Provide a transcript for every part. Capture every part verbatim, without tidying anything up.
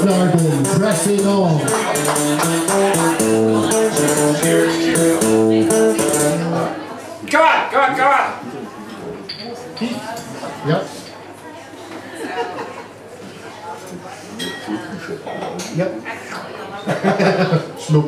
Garden, pressing on. Come on, come on, come on. Yep. Yep. Schluck.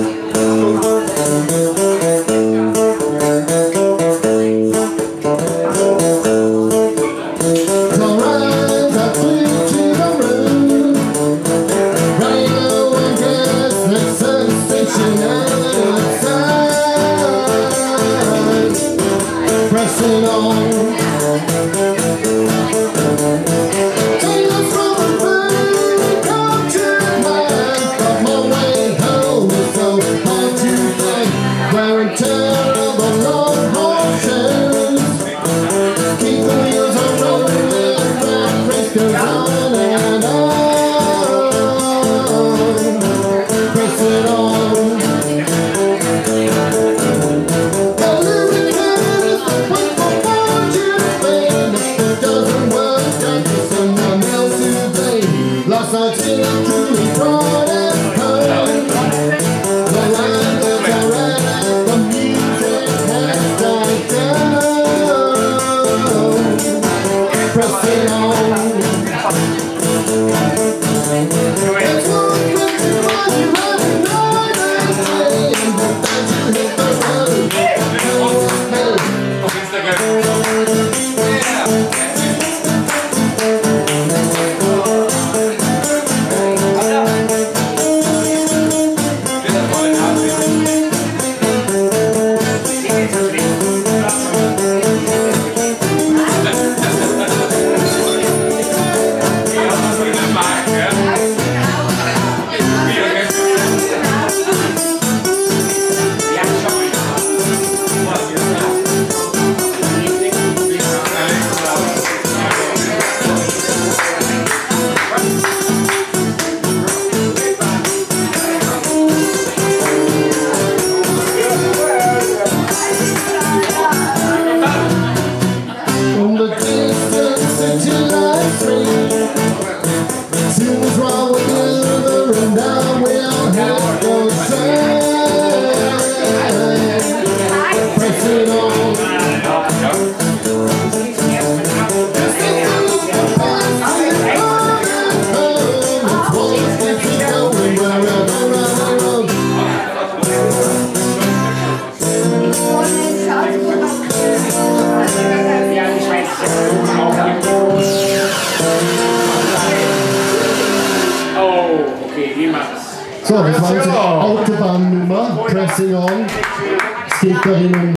Pressing on. Tales from a bird come to mind. But my way home is so hard to find. Wearing terrible long horses. Keep the wheels on rolling and that race goes on and on. Pressing on. Last night's dinner truly brought it home. The line is red and the music has died down. Pressing on. It's one fifty while you're running night and day, and the times you hit the road. So, das war unsere Autobahnnummer, Pressing On. Es geht dahin um